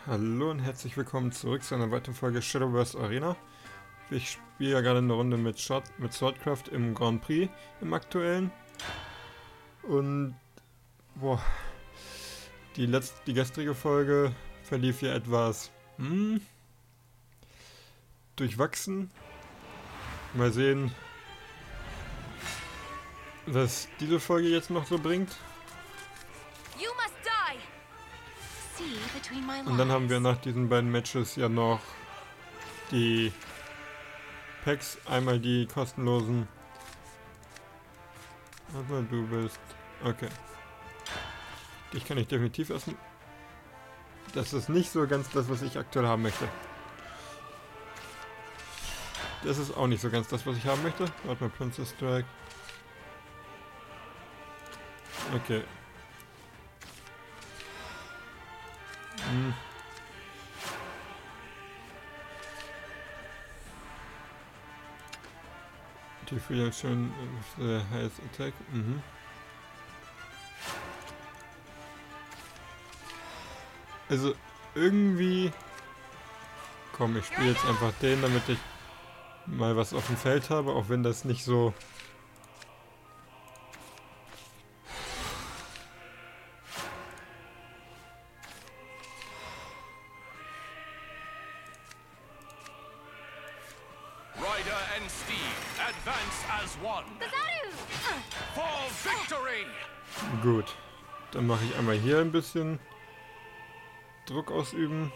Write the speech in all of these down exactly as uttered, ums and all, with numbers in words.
Hallo und herzlich willkommen zurück zu einer weiteren Folge Shadowverse Arena. Ich spiele ja gerade eine Runde mit, Shot, mit Swordcraft im Grand Prix, im aktuellen. Und boah, die, letzte, die gestrige Folge verlief hier etwas hm, durchwachsen. Mal sehen, was diese Folge jetzt noch so bringt. Und dann haben wir nach diesen beiden Matches ja noch die Packs, einmal die kostenlosen. Aber du bist... Okay. Dich kann ich definitiv essen. Das ist nicht so ganz das, was ich aktuell haben möchte. Das ist auch nicht so ganz das, was ich haben möchte. Warte mal, Princess Strike. Okay. Hm. Die Free schön äh, Highest Attack. Mhm. Also irgendwie... Komm, ich spiele jetzt einfach den, damit ich mal was auf dem Feld habe, auch wenn das nicht so... Gut, dann mache ich einmal hier ein bisschen Druck ausüben.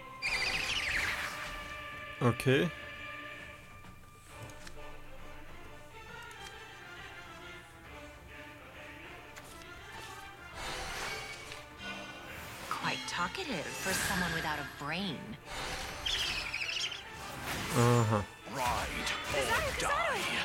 Okay. Quite talkative for someone without a brain. Aha. Ride or die.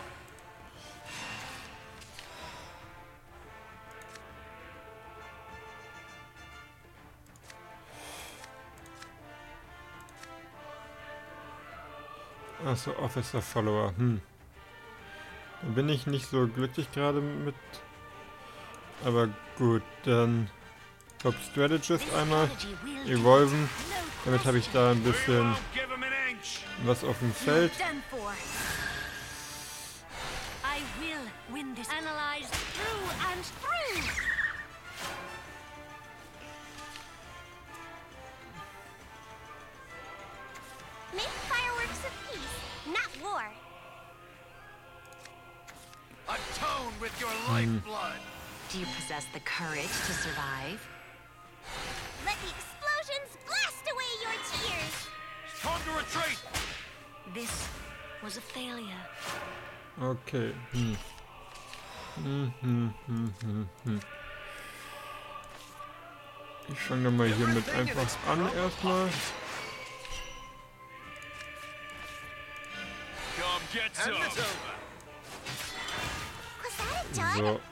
Achso, Officer Follower. Hm. Da bin ich nicht so glücklich gerade mit. Aber gut, dann Top Strategist einmal evolven. Damit habe ich da ein bisschen was auf dem Feld. Atone with your lifeblood. Do you possess the courage to survive? Let the explosions blast away your tears! It's time to retreat. This was a failure. Okay. Hm. Hm, hm, hm, hm, hm. Ich fange mal hier mit einfach an erstmal. Come get some. Was that a dud? So.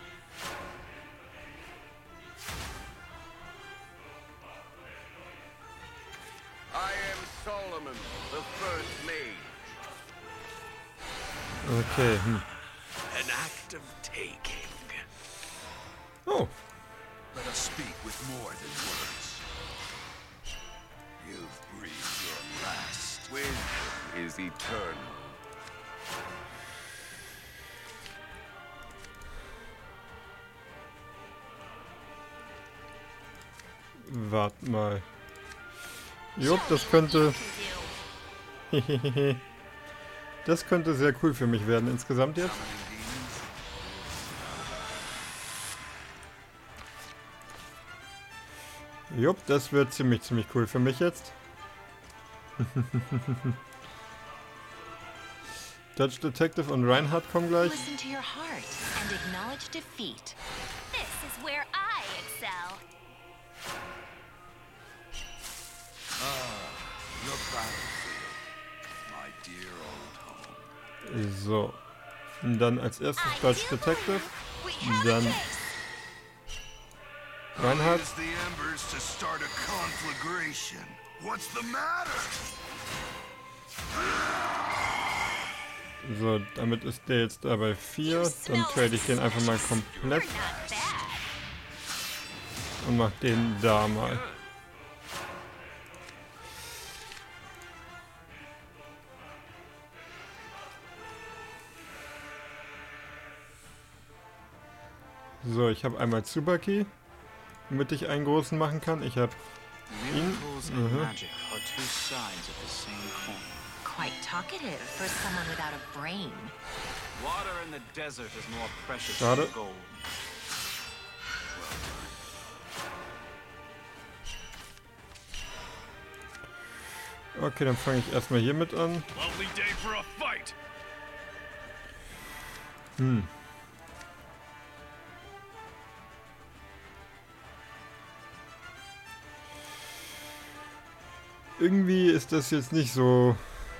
I am Solomon, the first mage. Okay. Hm. An act of taking. Oh. Let us speak with more than words. You've breathed your last. Wisdom is eternal. Wart mal. Jupp, das könnte... Das könnte sehr cool für mich werden insgesamt jetzt. Jupp, das wird ziemlich, ziemlich cool für mich jetzt. Dutch Detective und Reinhardt kommen gleich. Listen to your heart and acknowledge defeat. This is where I excel. Your battlefield, my dear old home. So. Und dann als erstes Dutch Detective. Dann Reinhardt. Use the embers to start a conflagration. What's the matter? So, damit ist der jetzt da bei vier. Dann trade ich den einfach mal komplett. Und mach den da mal. So, ich habe einmal Tsubaki, damit ich einen großen machen kann. Ich habe ihn. Miracles and Mhm. magic are two sides of the same coin. Quite talkative for someone without a brain. Water in the desert is more precious Schade. than gold. Okay, dann fange ich erstmal hiermit an. Lovely day for a fight. Hm. Irgendwie ist das jetzt nicht so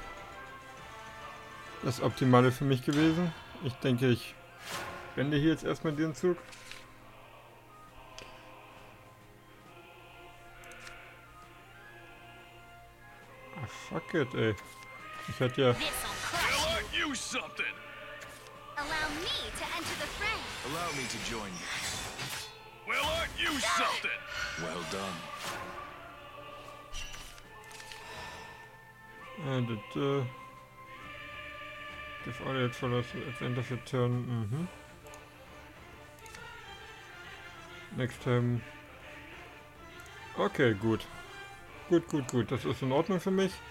das Optimale für mich gewesen. Ich denke, ich wende hier jetzt erstmal den Zug. Ah, fuck it, ey. Ich hatte ja... This'll Will crush I you. use something? Allow me to enter the fray. Allow me to join you. Will I use something? Well done. Äh, das, äh... Give all jetzt verlass at the end of your turn. Mhm. Next time. Okay, gut. Gut, gut, gut. Das ist in Ordnung für mich.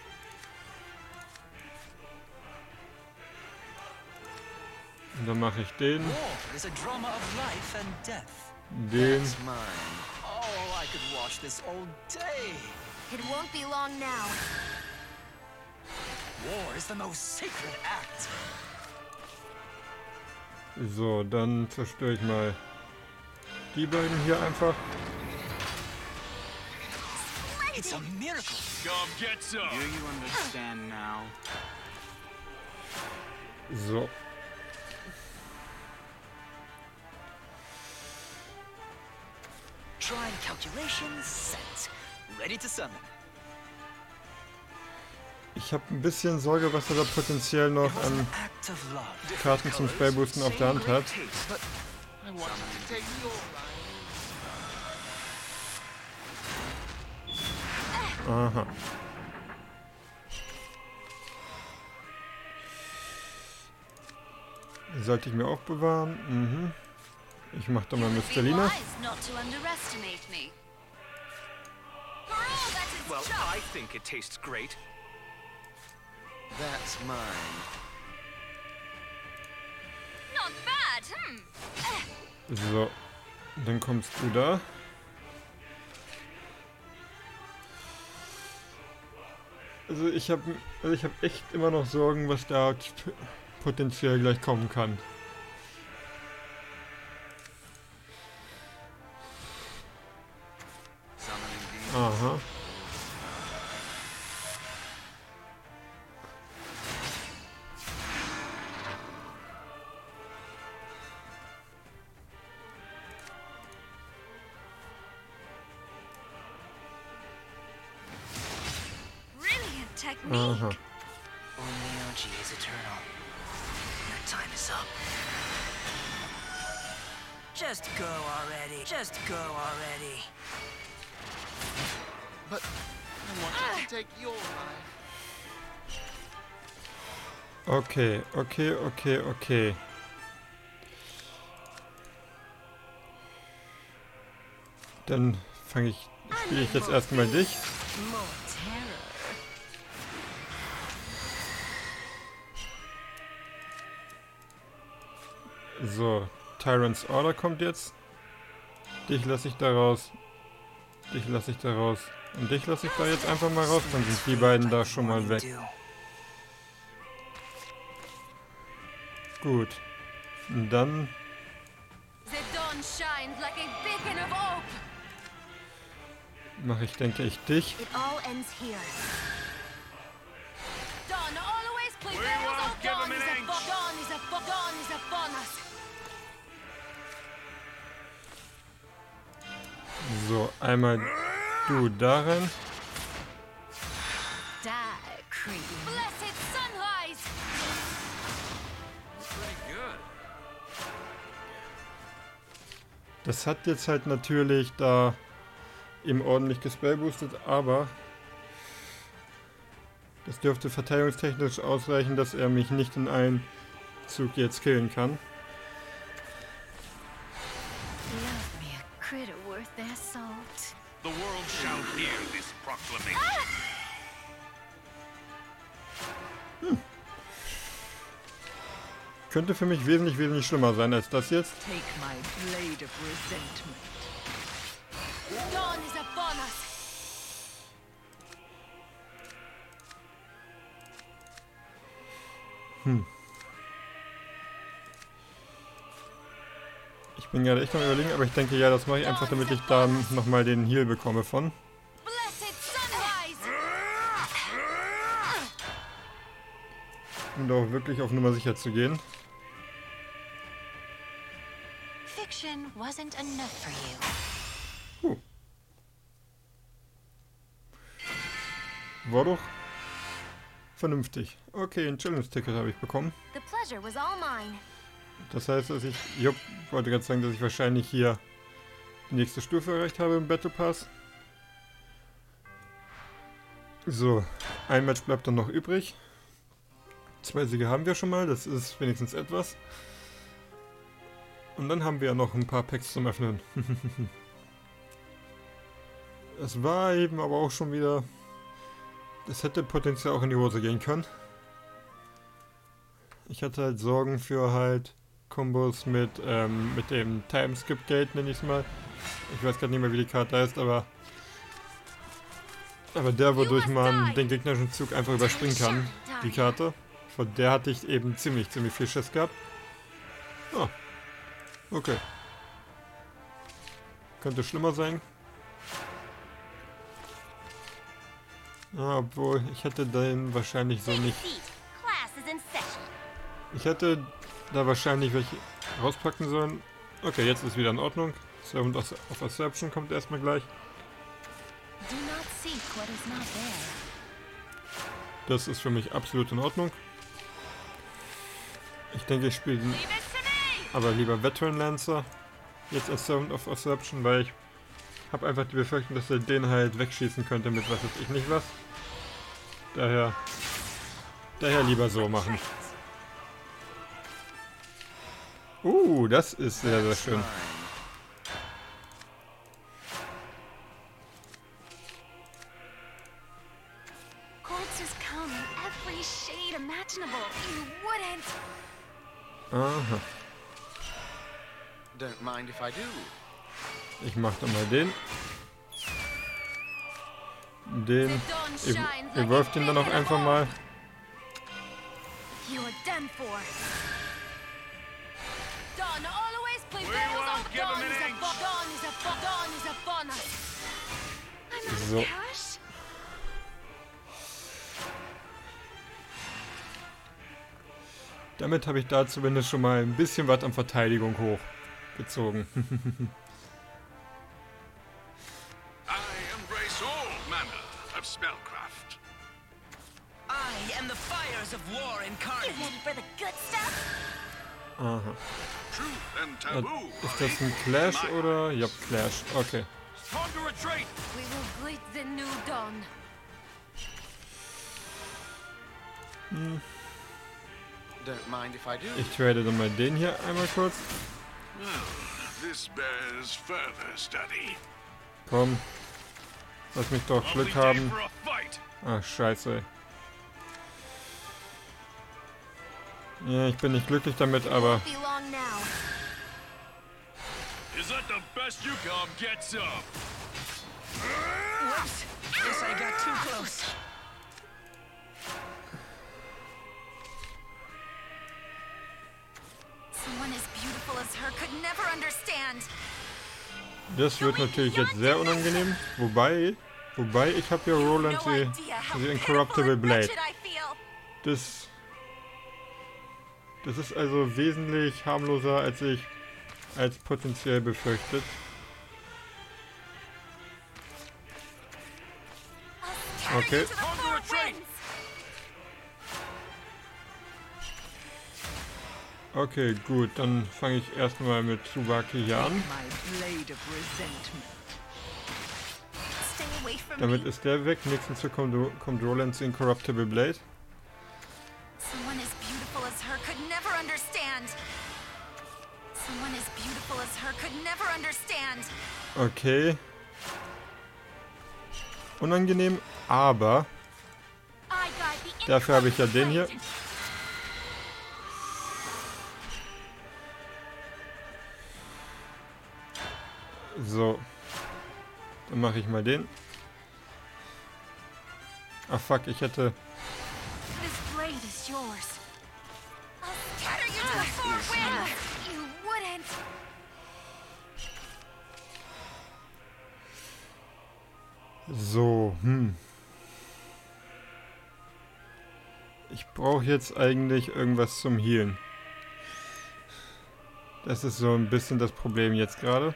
Und dann mache ich den, War is a drama of life and death. den. That's mine. Oh, I could watch this all day. It won't be long now. War is the most sacred act. So, dann zerstöre ich mal die beiden hier einfach. It's a miracle. Come get some. Do you understand now? So. Trying calculations set. Ready to summon. Ich habe ein bisschen Sorge, was er da potenziell noch It was an an act of love. Karten zum Spellboosten auf der Hand hat. But Aha. Sollte ich mir aufbewahren. Mhm. Ich mache da mal mit Stellina. not to underestimate me. Well, I think it tastes great. That's mine. Not bad, hmm. So. Dann kommst du da. Also ich habe also ich habe echt immer noch Sorgen, was da potenziell gleich kommen kann. Summoning Aha. Brilliant technique. Aha. Onmyoji is eternal. Your time is up. Just go already. Just go already. But I wanted to take your life. Okay, okay, okay, okay. Dann fange ich, spiele ich jetzt erstmal dich. More terror. So, Tyrant's Order kommt jetzt. Dich lasse ich da raus. Dich lasse ich da raus. Und dich lasse ich da jetzt einfach mal raus. Dann sind die beiden da schon mal weg. Gut. Und dann The dawn shined like a beacon of hope. mache ich, denke ich, dich. It all ends here. Dawn always prevails. won't Oh, give dawn him is an a inch. dawn is a dawn is upon us. So, einmal du da rein. Die, creep. Blessed sunrise. pretty good. Das hat jetzt halt natürlich da eben ordentlich gespellboostet, aber das dürfte verteidigungstechnisch ausreichen, dass er mich nicht in einem Zug jetzt killen kann. proclamation. Könnte für mich wesentlich, wesentlich schlimmer sein als das jetzt. Take my blade of resentment. Dawn is upon us. Ich bin gerade echt am Überlegen, aber ich denke, ja, das mache ich einfach, damit ich da nochmal den Heal bekomme von. Blessed sunrise. Um da auch wirklich auf Nummer sicher zu gehen. Fiction wasn't enough for you. War doch vernünftig. Okay, ein Challenge-Ticket habe ich bekommen. The pleasure was all mine. Das heißt, dass ich... Jupp, wollte gerade sagen, dass ich wahrscheinlich hier die nächste Stufe erreicht habe im Battle Pass. So, ein Match bleibt dann noch übrig. Zwei Siege haben wir schon mal, das ist wenigstens etwas. Und dann haben wir ja noch ein paar Packs zum Öffnen. Es war eben aber auch schon wieder... Das hätte potenziell auch in die Hose gehen können. Ich hatte halt Sorgen für halt Kombos mit, ähm, mit dem Timeskip-Gate, nenne ich es mal. Ich weiß gerade nicht mehr, wie die Karte heißt, aber... Aber der, wodurch man den gegnerischen Zug einfach überspringen kann, die Karte. Von der hatte ich eben ziemlich, ziemlich viel Schiss gehabt. Ah, okay. Könnte schlimmer sein. Ja, obwohl, ich hätte den wahrscheinlich so nicht... Class is in session. Ich hätte da wahrscheinlich welche rauspacken sollen. Okay, jetzt ist wieder in Ordnung. Servant of Assertion kommt erstmal gleich. Do not seek what is not there. Das ist für mich absolut in Ordnung. Ich denke, ich spiele den aber lieber Veteran Lancer jetzt als Servant of Assertion, weil ich habe einfach die Befürchtung, dass er den halt wegschießen könnte mit was weiß ich nicht was. Daher, daher lieber so machen. Uh, das ist sehr, sehr schön. Corpses come in every shade imaginable. You wouldn't. Aha. Don't mind if I do. Ich mach dann mal den. Den. Ihr wirft ihn dann auch einfach mal. You are done for. Dawn always We prevails won't on give him Dawn an is inch. upon Dawn is upon Dawn is upon us. I'm out So. of cash. Damit habe ich da zumindest schon mal ein bisschen was an Verteidigung hochgezogen. I embrace all manner of spellcraft. I am the fires of war You incarnate. ready for the good stuff? Aha. Truth and Äh, taboo. Ist das ein Clash oder? Ja, Clash. Okay. Time to retreat. We will greet the new dawn. Don't mind if I do. Ich trade dann mal den hier einmal kurz. Well, this bears further study. Komm. Lass mich doch Lovely Glück day haben. for a fight. Ah, scheiße. Ja, ich bin nicht glücklich damit, aber... Be long now. Is that the best you come? Get some. Whoops. Guess I got too close. Someone as beautiful as her could never understand. Das wird natürlich jetzt sehr unangenehm. Wobei... Wobei, ich habe ja Roland No die, idea how die pitiful Incorruptible and Blade. wretched I feel. Das... Das ist also wesentlich harmloser, als ich als potenziell befürchtet. Okay. To the four winds. Okay, gut, dann fange ich erstmal mit Tsubaki hier an. My blade of resentment. Stay away from Damit me. ist der weg. Nächsten Zug kommt, kommt Roland's Incorruptible Blade. Someone as beautiful as her could never understand. Someone as beautiful as her could never understand. Okay. unangenehm, aber I got the dafür habe ich ja den hier. incoming So. Dann mache ich mal den. Ah fuck, ich hätte... This blade is yours. I'll scatter you to the four winds. You wouldn't. So, hm. Ich brauche jetzt eigentlich irgendwas zum Healen. Das ist so ein bisschen das Problem jetzt gerade.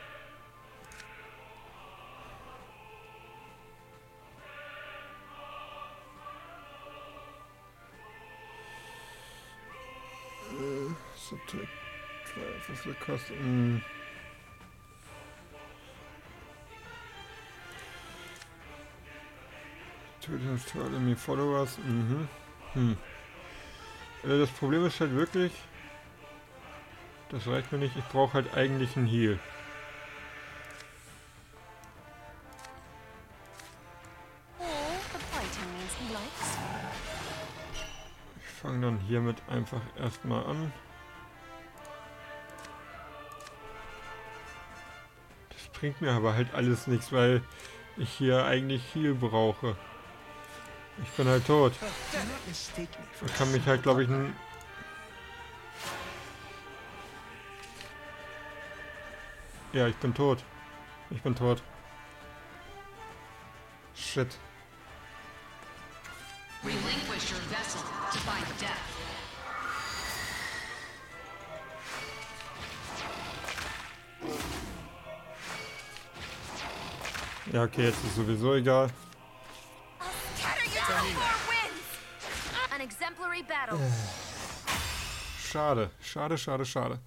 Was wird kosten? Töten to enemy followers. Mhm. Hm. Also das Problem ist halt wirklich, das reicht mir nicht. Ich brauche halt eigentlich einen Heal. Oh, the fighting means he likes. Ich fange dann hiermit einfach erstmal an. Das bringt mir aber halt alles nichts, weil ich hier eigentlich Heal brauche. Ich bin halt tot. Ich kann mich halt, glaube ich, ein... Ja, ich bin tot. Ich bin tot. Shit. Relinquish your vessel to find death. Ja, okay, jetzt ist sowieso egal. I'll scatter you to the four winds. An exemplary battle. Schade, schade, schade, schade.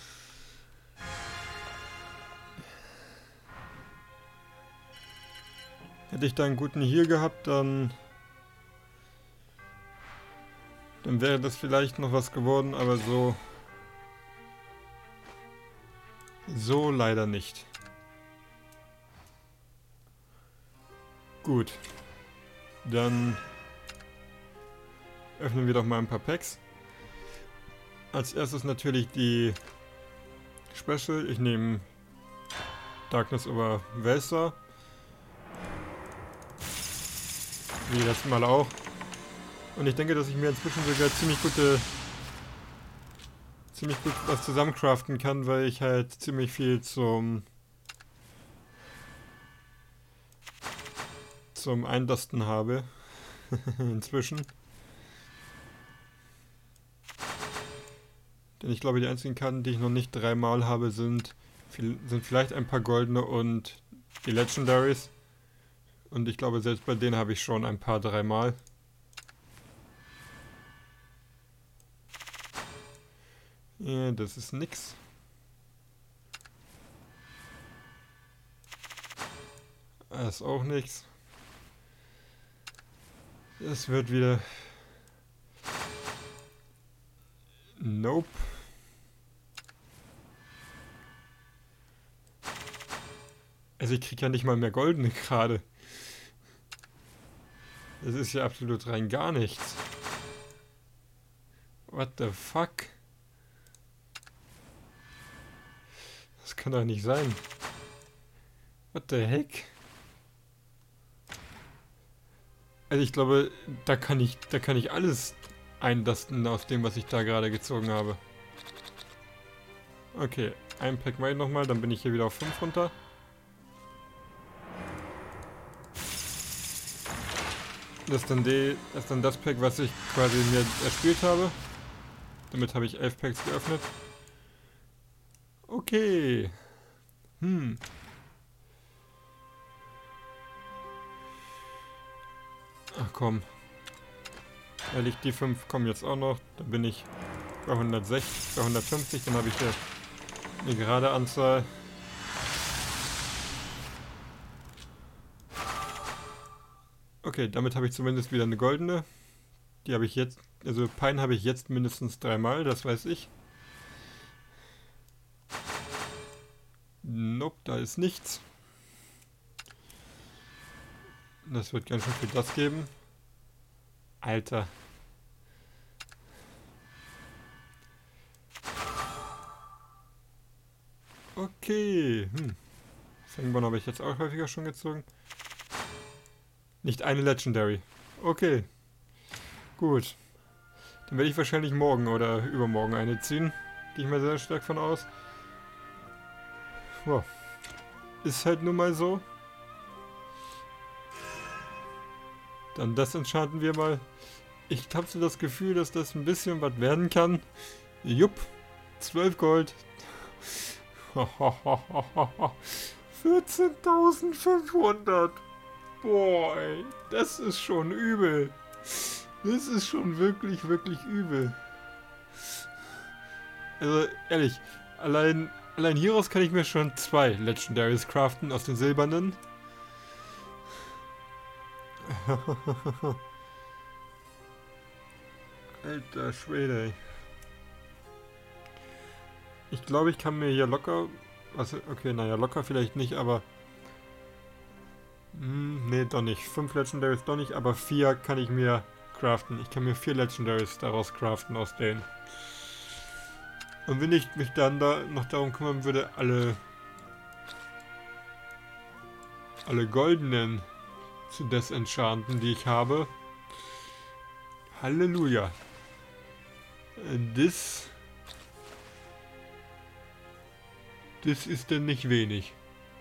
Hätte ich da einen guten Heal gehabt, dann... Dann wäre das vielleicht noch was geworden, aber so... So leider nicht. Gut. Dann... öffnen wir doch mal ein paar Packs. Als erstes natürlich die Special. Ich nehme Darkness over Velsa. Wie letztes Mal auch. Und ich denke, dass ich mir inzwischen sogar ziemlich gute... ziemlich gut was zusammencraften kann, weil ich halt ziemlich viel zum... zum Eindasten habe. Inzwischen. Denn ich glaube, die einzigen Karten, die ich noch nicht dreimal habe, sind, sind vielleicht ein paar goldene und die Legendaries. Und ich glaube, selbst bei denen habe ich schon ein paar dreimal. Ja, das ist nix. Das ist auch nix. Es wird wieder... Nope. Also ich krieg ja nicht mal mehr goldene gerade. Das ist ja absolut rein gar nichts. What the fuck? Das kann doch nicht sein. What the heck? Also ich glaube, da kann ich, da kann ich alles eindasten aus dem, was ich da gerade gezogen habe. Okay, ein Pack mache ich nochmal, dann bin ich hier wieder auf fünf runter. Das ist dann, die, das, ist dann das Pack, was ich quasi mir erspielt habe. Damit habe ich elf Packs geöffnet. Okay. Hm. Ach komm. Ehrlich, die fünf kommen jetzt auch noch. Dann bin ich bei hundertsechzig, bei hundertfünfzig. Dann habe ich hier eine gerade Anzahl. Okay, damit habe ich zumindest wieder eine goldene. Die habe ich jetzt, also Pine habe ich jetzt mindestens dreimal, das weiß ich. Nope, da ist nichts. Das wird ganz schön viel das geben. Alter. Okay. Hm. Fangborn habe ich jetzt auch häufiger schon gezogen. Nicht eine Legendary. Okay. Gut. Dann werde ich wahrscheinlich morgen oder übermorgen eine ziehen. Gehe ich mal sehr stark von aus. Wow. Ist halt nun mal so. Dann das enchanten wir mal. Ich habe so das Gefühl, dass das ein bisschen was werden kann. Jupp. zwölf Gold. vierzehntausendfünfhundert. Boah, ey. Das ist schon übel. Das ist schon wirklich, wirklich übel. Also, ehrlich. Allein, allein hieraus kann ich mir schon zwei Legendaries craften aus den silbernen. Alter Schwede, ey. Ich glaube, ich kann mir hier locker... Also, okay, naja, locker vielleicht nicht, aber... Hm, nee, doch nicht. Fünf Legendaries doch nicht, aber vier kann ich mir craften. Ich kann mir vier Legendaries daraus craften aus denen. Und wenn ich mich dann da noch darum kümmern würde, alle... alle goldenen zu desenchanten, die ich habe. Halleluja. Das... Das ist denn nicht wenig.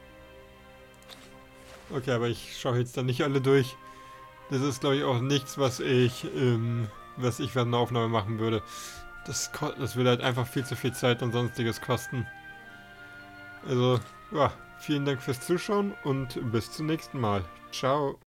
Okay, aber ich schaue jetzt dann nicht alle durch. Das ist, glaube ich, auch nichts, was ich, ähm, was ich während einer Aufnahme machen würde. Das, das würde halt einfach viel zu viel Zeit und sonstiges kosten. Also, ja, vielen Dank fürs Zuschauen und bis zum nächsten Mal. Ciao.